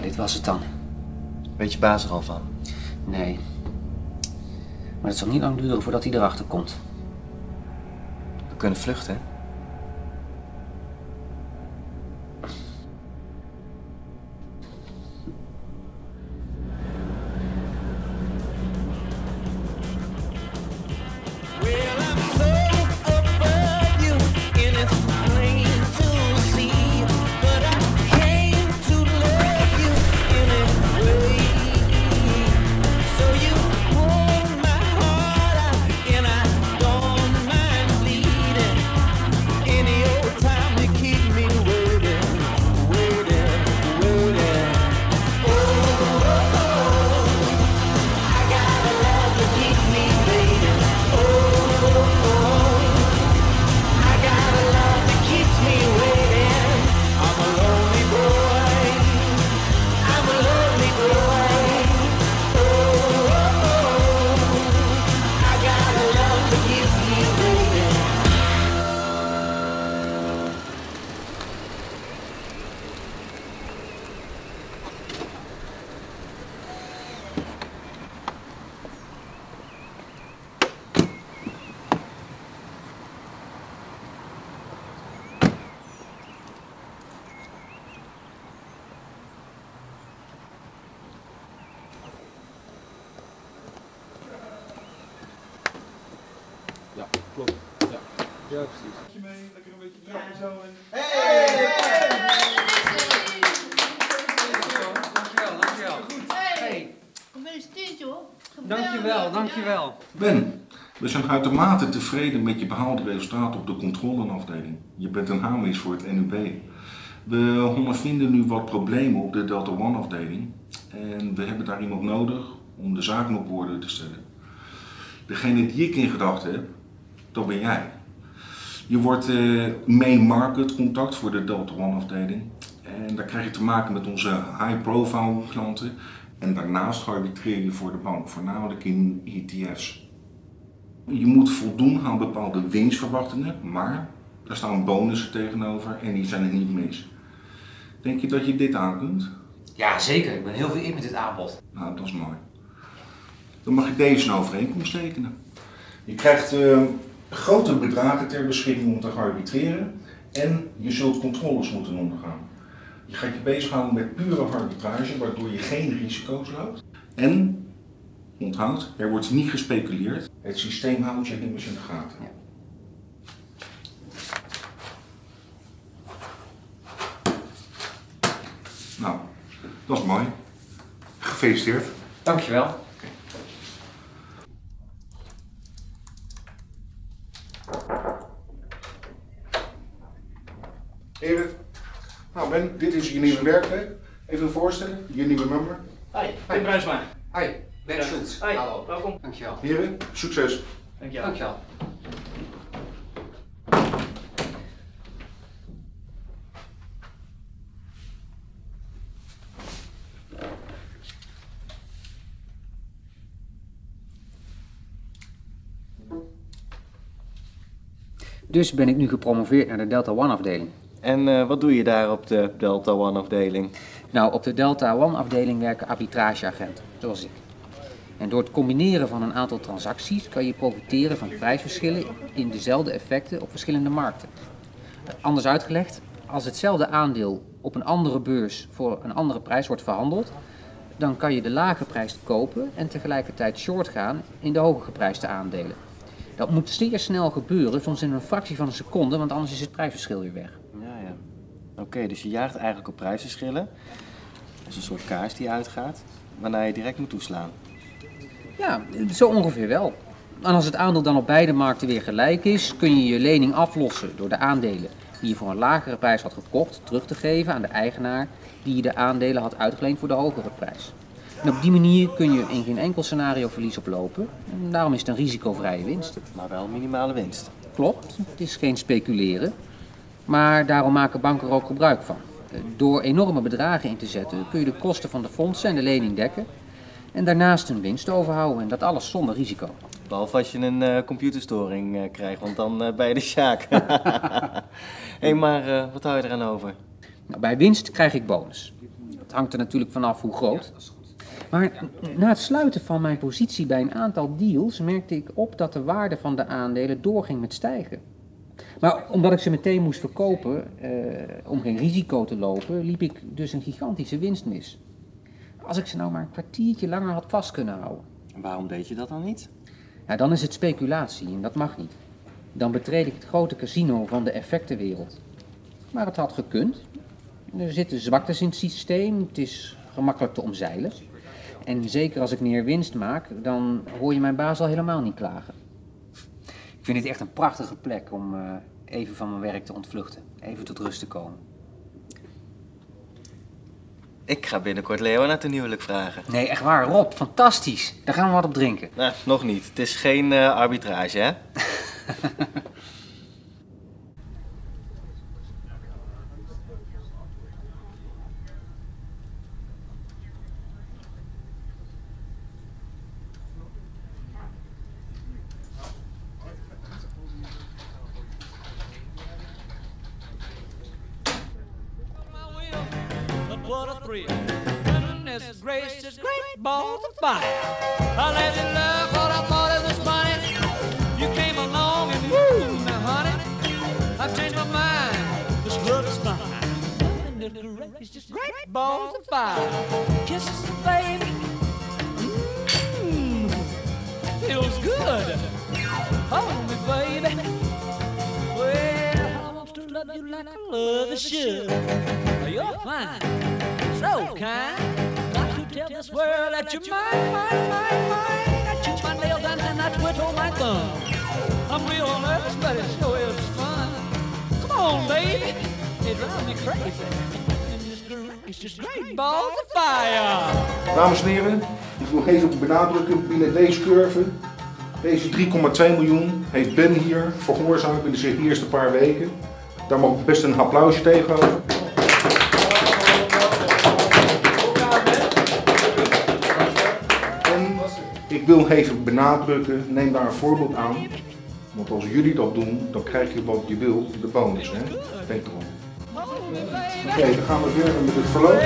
dit was het dan. Weet je baas er al van? Nee. Maar het zal niet lang duren voordat hij erachter komt. We kunnen vluchten, hè? Ja, klopt. Ja, ja precies. Mee, lekker een beetje trappen zo en... Dankjewel. Hey, gefeliciteerd joh. Dankjewel. Ben, we zijn uitermate tevreden met je behaalde resultaten op de controleafdeling. Je bent een aanwinst voor het NUB. We ondervinden nu wat problemen op de Delta One afdeling en we hebben daar iemand nodig om de zaken op orde te stellen. Degene die ik in gedachten heb, dat ben jij. Je wordt main market contact voor de Delta One afdeling en daar krijg je te maken met onze high profile klanten en daarnaast arbitreer je voor de bank, voornamelijk in ETF's. Je moet voldoen aan bepaalde winstverwachtingen, maar daar staan bonussen tegenover en die zijn er niet mis. Denk je dat je dit aan kunt? Ja, zeker. Ik ben heel vereerd met dit aanbod. Nou, dat is mooi. Dan mag je deze overeenkomst tekenen. Je krijgt grote bedragen ter beschikking om te arbitreren en je zult controles moeten ondergaan. Je gaat je bezighouden met pure arbitrage, waardoor je geen risico's loopt. En, onthoud, er wordt niet gespeculeerd. Het systeem houdt je immers in de gaten. Ja. Nou, dat is mooi. Gefeliciteerd. Dankjewel. Heren, nou Ben, dit is je nieuwe werkplek. Even voorstellen, je nieuwe member. Hoi, Tim Bruinsma. Hi, Ben Schultz. Hoi, Hallo. welkom. Dankjewel. Heren, succes. Dankjewel. Dankjewel. Dus ben ik nu gepromoveerd naar de Delta One afdeling. En wat doe je daar op de Delta One afdeling? Nou, op de Delta One afdeling werken arbitrageagenten, zoals ik. En door het combineren van een aantal transacties kan je profiteren van prijsverschillen in dezelfde effecten op verschillende markten. Anders uitgelegd, als hetzelfde aandeel op een andere beurs voor een andere prijs wordt verhandeld, dan kan je de lage prijs kopen en tegelijkertijd short gaan in de hoger geprijsde aandelen. Dat moet zeer snel gebeuren, soms in een fractie van een seconde, want anders is het prijsverschil weer weg. Ja. Oké, dus je jaagt eigenlijk op prijsverschillen. Dat is een soort kaars die uitgaat, waarna je direct moet toeslaan. Ja, zo ongeveer wel. En als het aandeel dan op beide markten weer gelijk is, kun je je lening aflossen door de aandelen die je voor een lagere prijs had gekocht terug te geven aan de eigenaar die je de aandelen had uitgeleend voor de hogere prijs. En op die manier kun je in geen enkel scenario verlies oplopen. En daarom is het een risicovrije winst. Maar wel minimale winst. Klopt, het is geen speculeren. Maar daarom maken banken er ook gebruik van. Door enorme bedragen in te zetten kun je de kosten van de fondsen en de lening dekken. En daarnaast een winst overhouden en dat alles zonder risico. Behalve als je een computerstoring krijgt, want dan ben je de sjaak. Hé, maar wat hou je eraan over? Nou, bij winst krijg ik bonus. Het hangt er natuurlijk vanaf hoe groot. Maar na het sluiten van mijn positie bij een aantal deals merkte ik op dat de waarde van de aandelen doorging met stijgen. Maar omdat ik ze meteen moest verkopen, om geen risico te lopen, liep ik dus een gigantische winst mis. Als ik ze nou maar een kwartiertje langer had vast kunnen houden. En waarom deed je dat dan niet? Ja, dan is het speculatie en dat mag niet. Dan betreed ik het grote casino van de effectenwereld. Maar het had gekund. Er zitten zwaktes in het systeem, het is gemakkelijk te omzeilen. En zeker als ik meer winst maak, dan hoor je mijn baas al helemaal niet klagen. Ik vind dit echt een prachtige plek om even van mijn werk te ontvluchten. Even tot rust te komen. Ik ga binnenkort Leo naar ten huwelijk vragen. Nee, echt waar, Rob, fantastisch. Daar gaan we wat op drinken. Nou, nog niet. Het is geen arbitrage, hè? What a thrill. Goodness gracious, great balls of fire. I let you love what I thought it was funny. You came along and woo, now honey, I've changed my mind. This love is fine. Goodness gracious, great balls of fire. Kisses, baby. Feels good. Hold me, baby. Well, I want to love you like I love you should. You're fine, so kind. Got to tell this world that you're mine, mine, mine, mine. I chew my nails down and I twiddle my thumb. I'm real nervous, but it sure is fun. Come on, baby, it drives me crazy. It's just great balls of fire. Dames en heren, ik wil even benadrukken binnen deze curve. Deze 3,2 miljoen heeft Ben hier verhoorzaamd binnen zijn eerste paar weken. Daar mag best een applausje tegenover. En ik wil even benadrukken, neem daar een voorbeeld aan. Want als jullie dat doen, dan krijg je wat je wil, de bonus. Hè? Denk erom. Oké, dan gaan we verder met het verloop.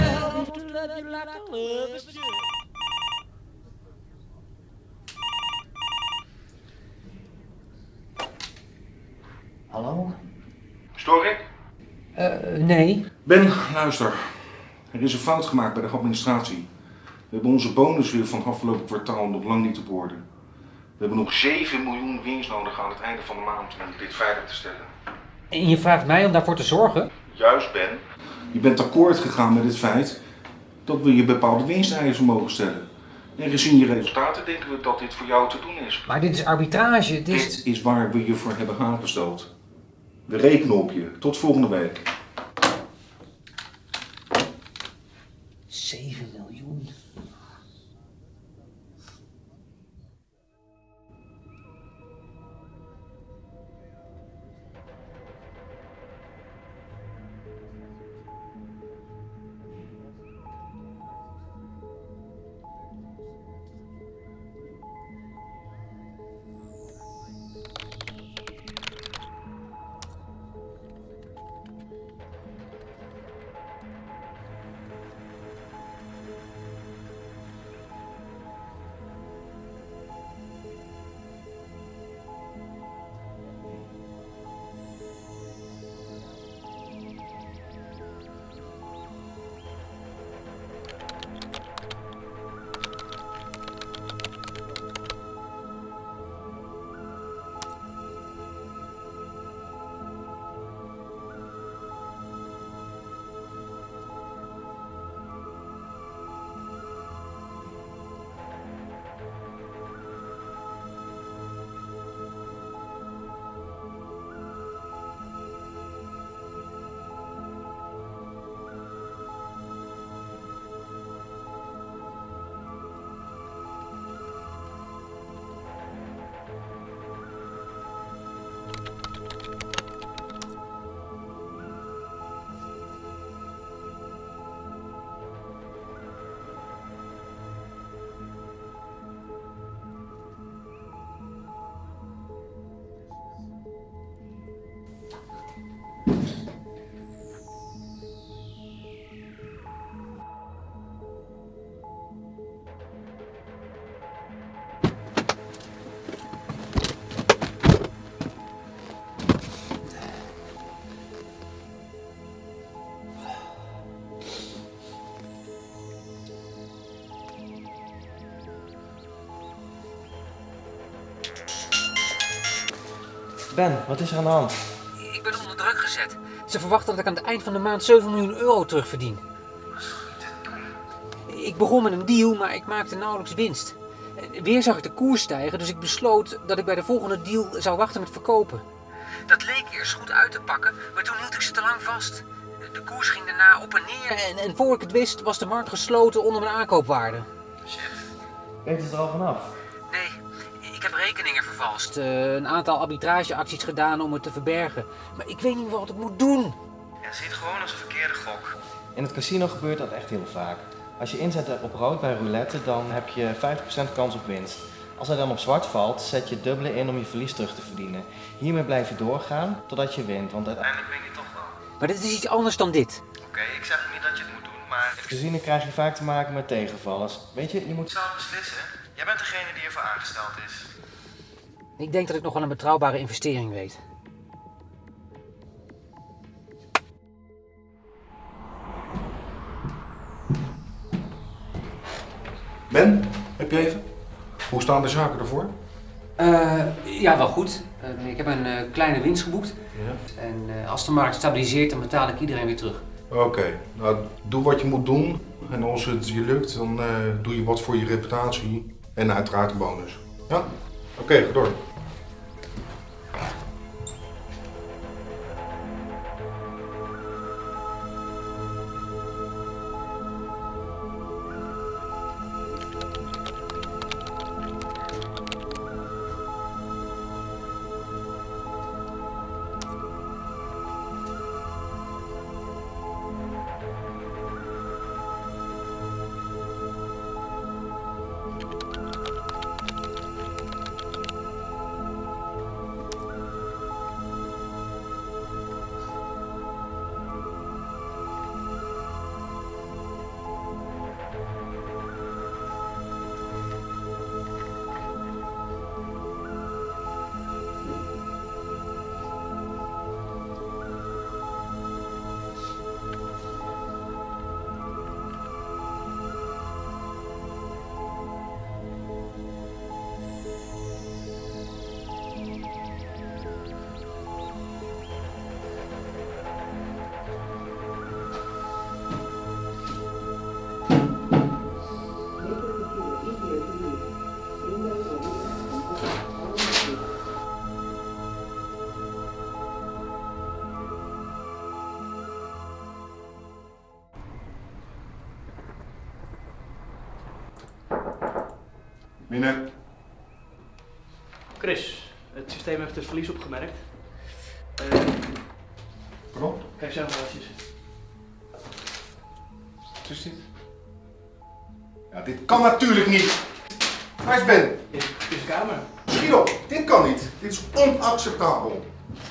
Hallo? Stoor ik? Nee. Ben, luister. Er is een fout gemaakt bij de administratie. We hebben onze bonus weer van afgelopen kwartaal nog lang niet op orde. We hebben nog 7 miljoen winst nodig aan het einde van de maand om dit veilig te stellen. En je vraagt mij om daarvoor te zorgen? Juist, Ben. Je bent akkoord gegaan met het feit dat we je bepaalde winsteisen mogen stellen. En gezien je resultaten denken we dat dit voor jou te doen is. Maar dit is arbitrage, het is... Dit is waar we je voor hebben aangesteld. We rekenen op je. Tot volgende week. 7 miljoen. Ben, wat is er aan de hand? Ik ben onder druk gezet. Ze verwachten dat ik aan het eind van de maand 7 miljoen euro terugverdien. Ik begon met een deal, maar ik maakte nauwelijks winst. Weer zag ik de koers stijgen, dus ik besloot dat ik bij de volgende deal zou wachten met verkopen. Dat leek eerst goed uit te pakken, maar toen hield ik ze te lang vast. De koers ging daarna op en neer en voor ik het wist was de markt gesloten onder mijn aankoopwaarde. Shit. Weet het er al vanaf? Nee, ik heb rekeningen vervalst. Een aantal arbitrageacties gedaan om het te verbergen. Maar ik weet niet wat ik moet doen. Ja, zie het gewoon als een verkeerde gok. In het casino gebeurt dat echt heel vaak. Als je inzet op rood bij roulette, dan heb je 50% kans op winst. Als hij dan op zwart valt, zet je het dubbele in om je verlies terug te verdienen. Hiermee blijf je doorgaan totdat je wint, want uiteindelijk win je toch wel. Maar dit is iets anders dan dit. Oké, ik zeg niet dat je het moet doen, maar in het casino krijg je vaak te maken met tegenvallers. Weet je moet zelf beslissen. Jij bent degene die ervoor aangesteld is. Ik denk dat ik nog wel een betrouwbare investering weet. Ben, heb je even? Hoe staan de zaken ervoor? Ja, wel goed. Ik heb een kleine winst geboekt. Ja. En als de markt stabiliseert, dan betaal ik iedereen weer terug. Oké, nou doe wat je moet doen. En als het je lukt, dan doe je wat voor je reputatie. En uiteraard een bonus. Ja? Oké, ga door. Binnen. Chris, het systeem heeft het verlies opgemerkt. Klopt. Kijk zelf maar eens. Wat is dit? Ja, dit kan natuurlijk niet. Waar is Ben? Het is de kamer. Schiet op, dit kan niet. Dit is onacceptabel.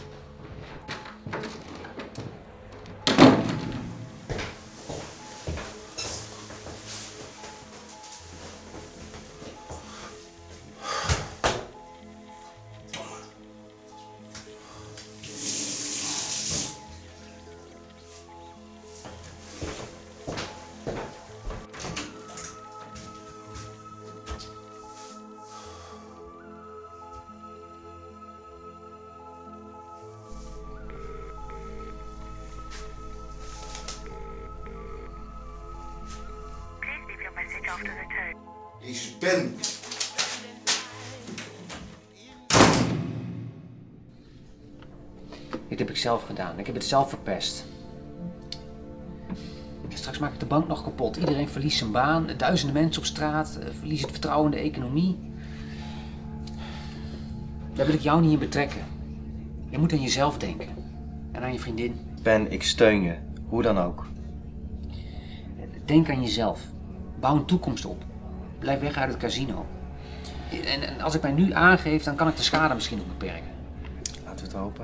Jezus, Ben. Dit heb ik zelf gedaan. Ik heb het zelf verpest. Straks maak ik de bank nog kapot. Iedereen verliest zijn baan. Duizenden mensen op straat verliezen het vertrouwen in de economie. Daar wil ik jou niet in betrekken. Je moet aan jezelf denken. En aan je vriendin. Ben, ik steun je. Hoe dan ook. Denk aan jezelf. Bouw een toekomst op. Blijf weg uit het casino. En als ik mij nu aangeef, dan kan ik de schade misschien nog beperken. Laten we het hopen.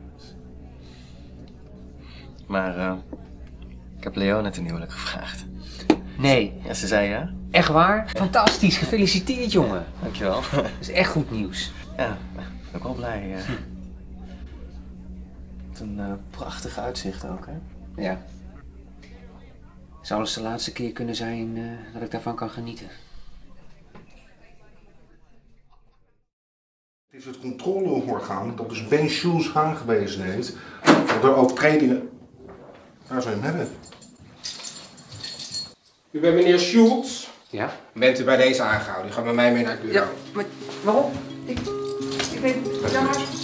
Maar ik heb Leone ten huwelijk gevraagd. Nee. Ja, ze zei ja. Echt waar? Fantastisch. Gefeliciteerd, jongen. Dankjewel. Dat is echt goed nieuws. Ja, ik ben ook wel blij. Wat een prachtig uitzicht ook, hè? Ja. Zou het de laatste keer kunnen zijn dat ik daarvan kan genieten? is het controleorgaan dat dus Ben Schulz aangewezen heeft dat er overtredingen... Waar zou je hem hebben? U bent meneer Schulz. Ja? Bent u bij deze aangehouden? U gaat met mij mee naar het bureau. Ja, maar waarom? Ik weet... Ja, maar...